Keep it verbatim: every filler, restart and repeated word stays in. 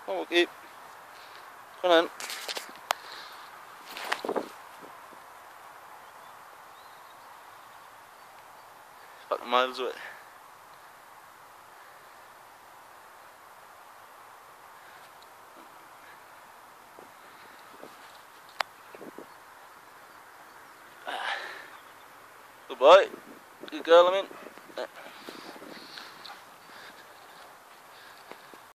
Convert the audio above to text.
Come on, keep. Come on. Fucking miles away. Good boy. Good girl, I mean.